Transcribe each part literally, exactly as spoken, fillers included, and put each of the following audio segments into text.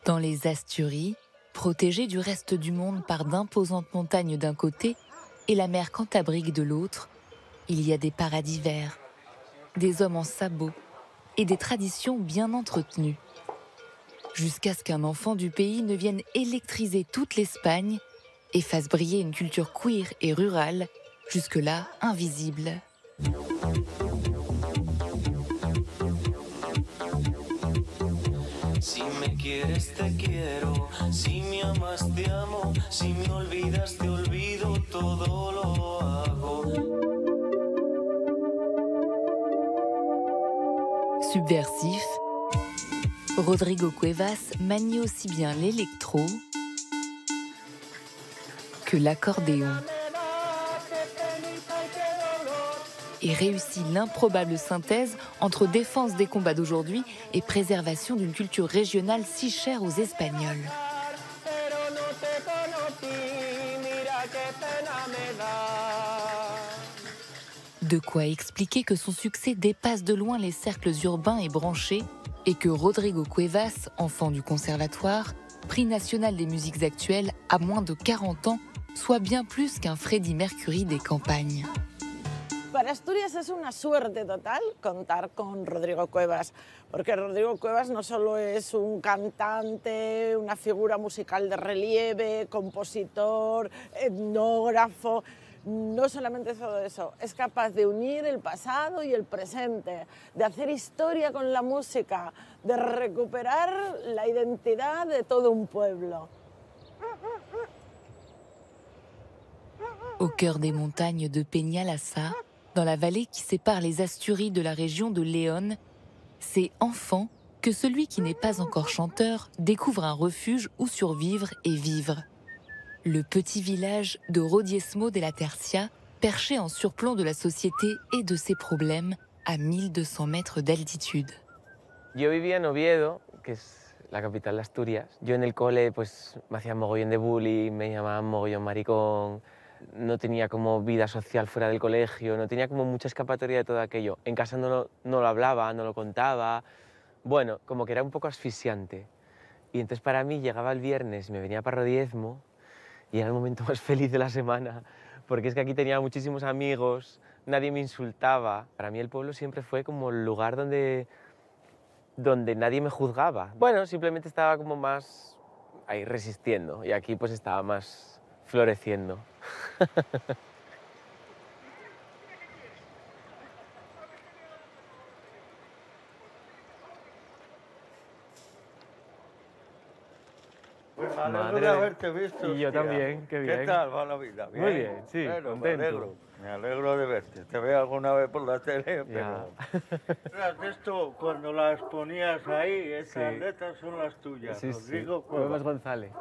Dans les Asturies, protégées du reste du monde par d'imposantes montagnes d'un côté et la mer Cantabrique de l'autre, il y a des paradis verts, des hommes en sabots et des traditions bien entretenues. Jusqu'à ce qu'un enfant du pays ne vienne électriser toute l'Espagne et fasse briller une culture queer et rurale, jusque-là invisible. Si me quieres te quiero, si me amas te amo, si me olvidas te olvido, todo lo hago. Subversif, Rodrigo Cuevas manie aussi bien l'électro que l'accordéon et réussit l'improbable synthèse entre défense des combats d'aujourd'hui et préservation d'une culture régionale si chère aux Espagnols. De quoi expliquer que son succès dépasse de loin les cercles urbains et branchés et que Rodrigo Cuevas, enfant du conservatoire, prix national des musiques actuelles à moins de quarante ans, soit bien plus qu'un Freddie Mercury des campagnes. Para Asturias es una suerte total contar con Rodrigo Cuevas, porque Rodrigo Cuevas no solo es un cantante, una figura musical de relieve, compositor, etnógrafo, no solamente todo eso, es capaz de unir el pasado y el presente, de hacer historia con la música, de recuperar la identidad de todo un pueblo. Au cœur des montagnes de Peñalasa, dans la vallée qui sépare les Asturies de la région de Léon, c'est enfant que celui qui n'est pas encore chanteur découvre un refuge où survivre et vivre. Le petit village de Rodiesmo de la Tercia, perché en surplomb de la société et de ses problèmes, à mille deux cents mètres d'altitude. Yo vivía en Oviedo, que es la capital de Asturias. Yo en el cole pues me hacían mogollón de bullying, me llamaban mogollón maricón, no tenía como vida social fuera del colegio, no tenía como mucha escapatoria de todo aquello. En casa no lo, no lo hablaba, no lo contaba, bueno, como que era un poco asfixiante. Y entonces para mí llegaba el viernes y me venía para Rodiezmo y era el momento más feliz de la semana, porque es que aquí tenía muchísimos amigos, nadie me insultaba. Para mí el pueblo siempre fue como el lugar donde, donde nadie me juzgaba. Bueno, simplemente estaba como más ahí resistiendo y aquí pues estaba más floreciendo. Pues me alegro de haberte visto. Y yo hostia. también, qué bien. ¿Qué tal va la vida? ¿Bien? Muy bien, sí, Bueno, contento. Me alegro, me alegro de verte. Te veo alguna vez por la tele, Ya. pero... Esto, cuando las ponías ahí, estas Sí. letras son las tuyas. Sí, Rodrigo sí. Cuevas. Cuevas González.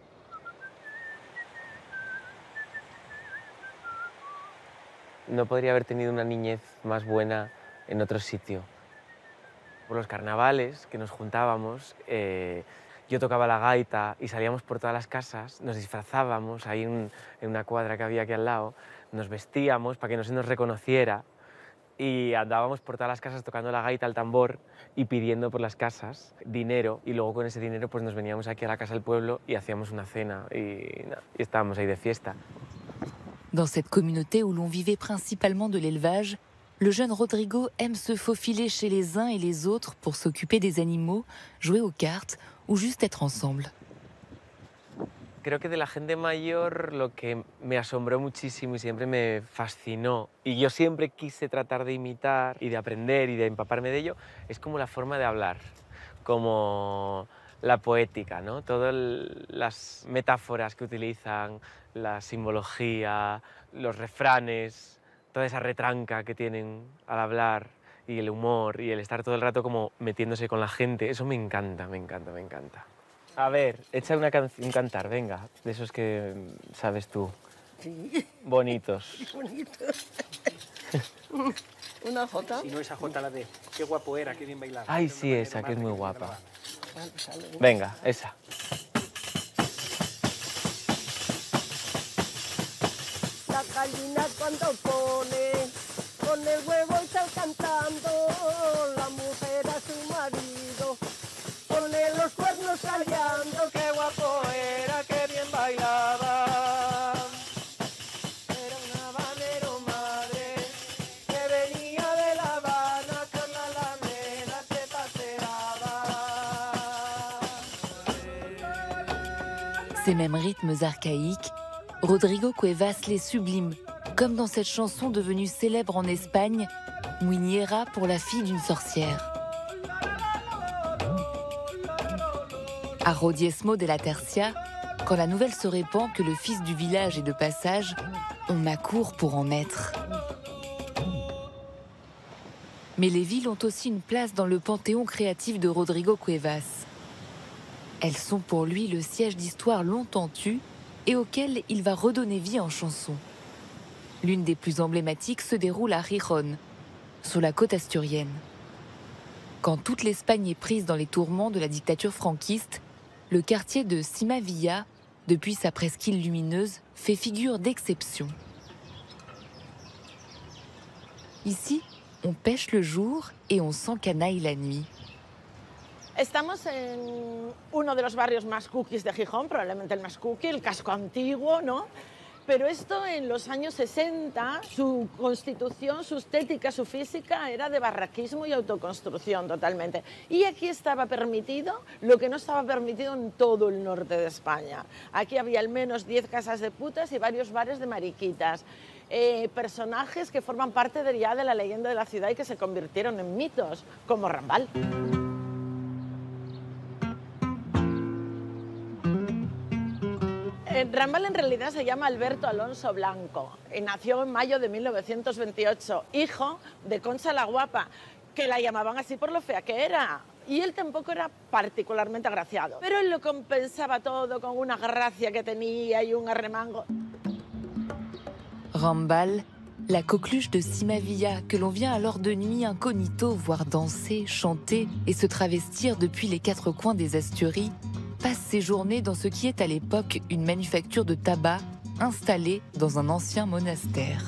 No podría haber tenido una niñez más buena en otro sitio. Por los carnavales que nos juntábamos, eh, yo tocaba la gaita y salíamos por todas las casas, nos disfrazábamos ahí en, en una cuadra que había aquí al lado, nos vestíamos para que no se nos reconociera y andábamos por todas las casas tocando la gaita, el tambor y pidiendo por las casas dinero, y luego con ese dinero pues nos veníamos aquí a la casa del pueblo y hacíamos una cena y, nada, y estábamos ahí de fiesta. Dans cette communauté où l'on vivait principalement de l'élevage, le jeune Rodrigo aime se faufiler chez les uns et les autres pour s'occuper des animaux, jouer aux cartes ou juste être ensemble. Creo que de la gente mayor lo que me asombró muchísimo y siempre me fascinó, y yo siempre quise tratar de imitar y de aprender y de empaparme de ello, es como la forma de hablar, como la poética, ¿no? Todas las metáforas que utilizan, la simbología, los refranes, toda esa retranca que tienen al hablar y el humor y el estar todo el rato como metiéndose con la gente, eso me encanta, me encanta, me encanta. A ver, echa una canción, un cantar, venga, de esos que sabes tú. Sí. Bonitos. Bonitos. Una jota. Si no, esa jota la de qué guapo era, qué bien bailaba. Ay, sí, esa, que es muy guapa. Venga, esa. La gallina cuando pone, con el huevo está cantando, la mujer a su marido, pone los cuernos ensayando, qué guapo era, qué bien bailaba. Era un habanero madre que venía de La Habana, con la Alameda se paseaba. Ces mêmes rythmes archaïques, Rodrigo Cuevas les sublime, comme dans cette chanson devenue célèbre en Espagne, Muñeira pour la fille d'une sorcière. À Rodiesmo de la Tercia, quand la nouvelle se répand que le fils du village est de passage, on accourt pour en être. Mais les villes ont aussi une place dans le panthéon créatif de Rodrigo Cuevas. Elles sont pour lui le siège d'histoires longtemps tues et auxquelles il va redonner vie en chanson. L'une des plus emblématiques se déroule à Gijón, sur la côte asturienne. Quand toute l'Espagne est prise dans les tourments de la dictature franquiste, le quartier de Cimavilla, depuis sa presqu'île lumineuse, fait figure d'exception. Ici, on pêche le jour et on s'encanaille la nuit. Estamos en uno de los barrios más cookies de Gijón, probablemente el más cookie, el casco antiguo, ¿no? Pero esto en los años sesenta, su constitución, su estética, su física era de barraquismo y autoconstrucción totalmente. Y aquí estaba permitido lo que no estaba permitido en todo el norte de España. Aquí había al menos diez casas de putas y varios bares de mariquitas. Eh, personajes que forman parte de, ya de la leyenda de la ciudad y que se convirtieron en mitos, como Rambal. Rambal en realidad se llama Alberto Alonso Blanco y nació en mayo de mil novecientos veintiocho, hijo de Concha la Guapa, que la llamaban así por lo fea que era. Y él tampoco era particularmente agraciado, pero él lo compensaba todo con una gracia que tenía y un arremango. Rambal, la coqueluche de Cimavilla que l'on vient alors de nuit incognito voir danser, chanter et se travestir depuis les quatre coins des Asturies, passe ses journées dans ce qui est à l'époque une manufacture de tabac installée dans un ancien monastère.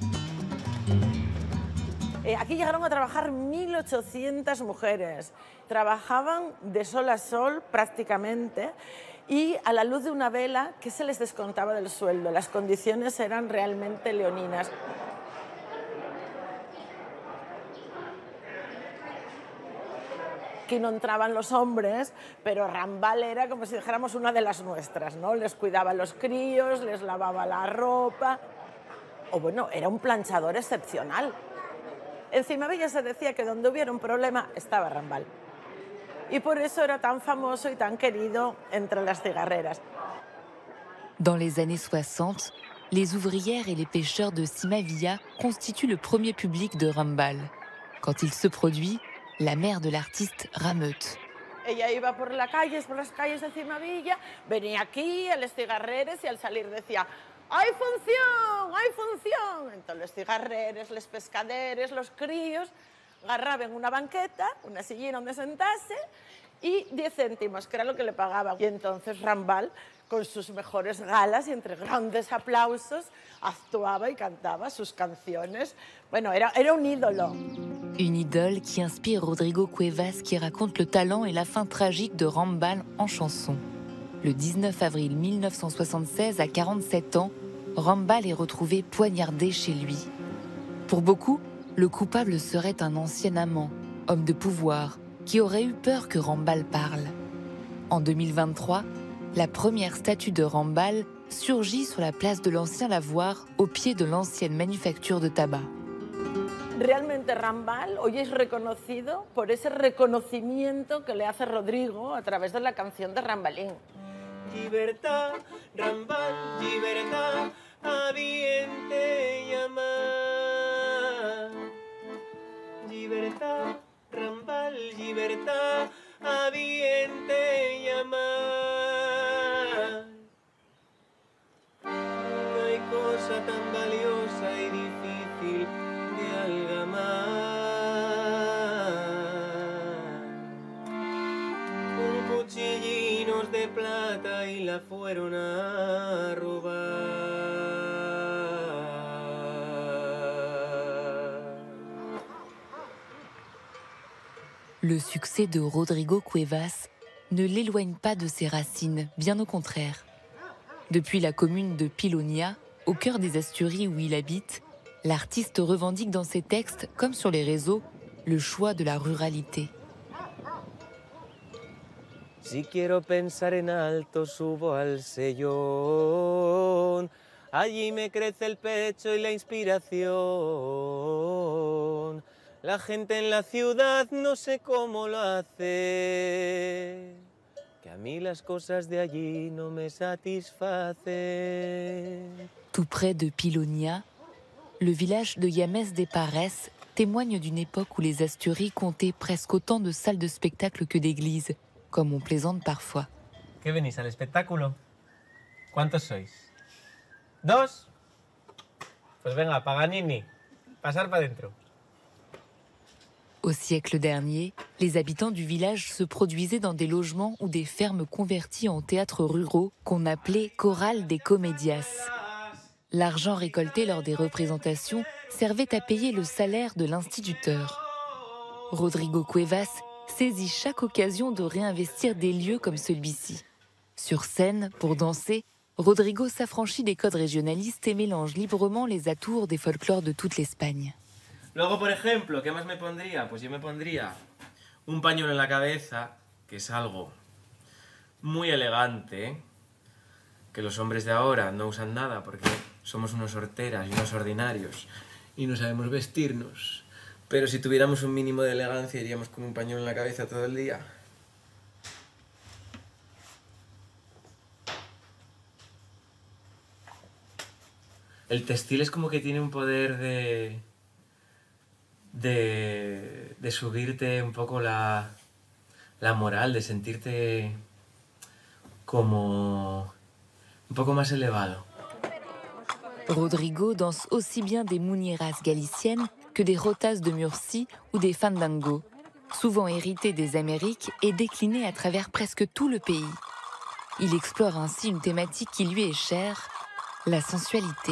Eh, aquí llegaron a trabajar mil ochocientas mujeres. Trabajaban de sol a sol prácticamente y a la luz de una vela que se les descontaba del sueldo. Las condiciones eran realmente leoninas. Aquí no entraban los hombres, pero Rambal era como si dijéramos una de las nuestras, ¿no? Les cuidaba a los críos, les lavaba la ropa. O bueno, era un planchador excepcional. En Cimavilla se decía que donde hubiera un problema estaba Rambal. Y por eso era tan famoso y tan querido entre las cigarreras. Dans les années soixante, les ouvrières et les pêcheurs de Cimavilla constituent le premier public de Rambal. Quand il se produit, la mère de l'artiste rameute. Ella iba por, la calles, por las calles de Cimavilla, venía aquí a los cigarreres y al salir decía ¡hay función! ¡Hay función! Entonces los cigarreres, los pescaderes, los críos agarraban una banqueta, una sillina donde sentarse y diez céntimos, que era lo que le pagaban. Y entonces Rambal, con sus mejores galas y entre grandes aplausos, actuaba y cantaba sus canciones. Bueno, era, era un ídolo. Une idole qui inspire Rodrigo Cuevas qui raconte le talent et la fin tragique de Rambal en chanson. Le dix-neuf avril mille neuf cent soixante-seize, à quarante-sept ans, Rambal est retrouvé poignardé chez lui. Pour beaucoup, le coupable serait un ancien amant, homme de pouvoir, qui aurait eu peur que Rambal parle. En deux mille vingt-trois, la première statue de Rambal surgit sur la place de l'Ancien Lavoir, au pied de l'ancienne manufacture de tabac. Realmente Rambal hoy es reconocido por ese reconocimiento que le hace Rodrigo a través de la canción de Rambalín. Libertad, Rambal, libertad, habiente llamar. Libertad, Rambal, libertad, habiente llamar. No hay cosa tan valiosa y difícil de algamar. Con cuchillinos de plata y la fueron a robar. Le succès de Rodrigo Cuevas ne l'éloigne pas de ses racines, bien au contraire. Depuis la commune de Pilonia, au cœur des Asturies où il habite, l'artiste revendique dans ses textes, comme sur les réseaux, le choix de la ruralité. Si quiero pensar en alto, subo al sillón. Allí me crece el pecho y la inspiración. La gente en la ciudad no sé cómo lo hace. Que a mí las cosas de allí no me satisfacen. Tout près de Pilonia, le village de Llames de Pares témoigne d'une époque où les Asturies comptaient presque autant de salles de spectacle que d'églises, comme on plaisante parfois. ¿Qué venís al espectáculo? ¿Cuántos sois? ¿Dos? Pues venga, Paganini, pasar para dentro. Au siècle dernier, les habitants du village se produisaient dans des logements ou des fermes convertis en théâtres ruraux qu'on appelait Corral des Comedias. L'argent récolté lors des représentations servait à payer le salaire de l'instituteur. Rodrigo Cuevas saisit chaque occasion de réinvestir des lieux comme celui-ci. Sur scène, pour danser, Rodrigo s'affranchit des codes régionalistes et mélange librement les atours des folklores de toute l'Espagne. Luego, por ejemplo, ¿qué más me pondría? Pues yo me pondría un pañuelo en la cabeza, que es algo muy elegante, que los hombres de ahora no usan nada porque somos unos horteras y unos ordinarios y no sabemos vestirnos. Pero si tuviéramos un mínimo de elegancia iríamos con un pañuelo en la cabeza todo el día. El textil es como que tiene un poder de... de, de subirte un poco la, la moral, de sentirte como un poco más elevado. Rodrigo danse aussi bien des muñeras galiciennes que des rotas de Murcie ou des fandangos, souvent hérités des Amériques et déclinés à travers presque tout le pays. Il explore ainsi une thématique qui lui est chère, la sensualité.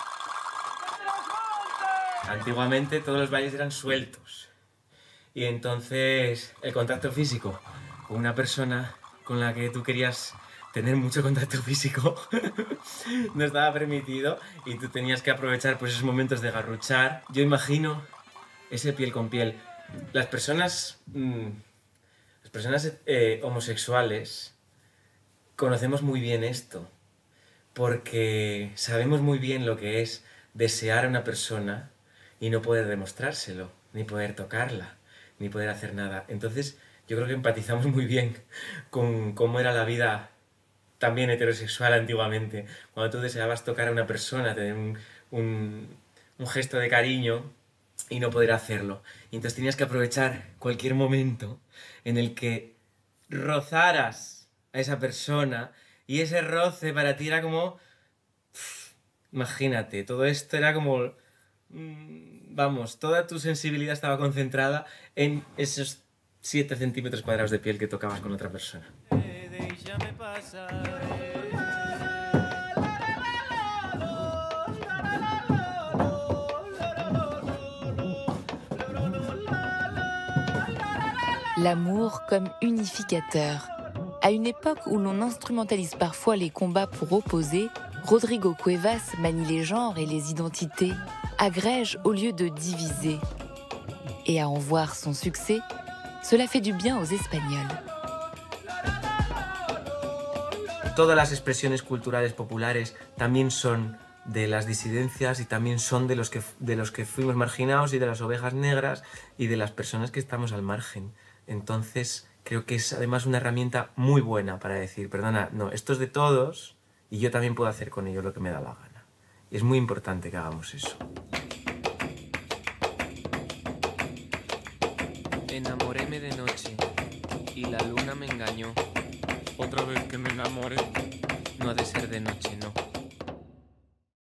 Antiguamente todos los bailes eran sueltos y entonces el contacto físico con una persona con la que tú querías tener mucho contacto físico no estaba permitido y tú tenías que aprovechar pues, esos momentos de garruchar. Yo imagino ese piel con piel. Las personas, mmm, las personas eh, homosexuales conocemos muy bien esto porque sabemos muy bien lo que es desear a una persona y no poder demostrárselo, ni poder tocarla, ni poder hacer nada. Entonces yo creo que empatizamos muy bien con cómo era la vida también heterosexual antiguamente. Cuando tú deseabas tocar a una persona, tener un, un, un gesto de cariño y no poder hacerlo. Y entonces tenías que aprovechar cualquier momento en el que rozaras a esa persona y ese roce para ti era como... Pff, imagínate, todo esto era como... Vamos, toda tu sensibilidad estaba concentrada en esos siete centímetros cuadrados de piel que tocabas con otra persona. L'amour comme unificateur. À une époque où l'on instrumentalise parfois les combats pour opposer, Rodrigo Cuevas manie les genres et les identités, agrège au lieu de diviser. Et à en voir son succès, cela fait du bien aux Espagnols. Todas las expresiones culturales populares también son de las disidencias y también son de los que, de los que fuimos marginados y de las ovejas negras y de las personas que estamos al margen. Entonces creo que es además una herramienta muy buena para decir, perdona, no, esto es de todos y yo también puedo hacer con ello lo que me da la gana. Y es muy importante que hagamos eso. Enamoréme de noche y la luna me engañó. Otra vez que me enamoré. No ha de ser de noche, no.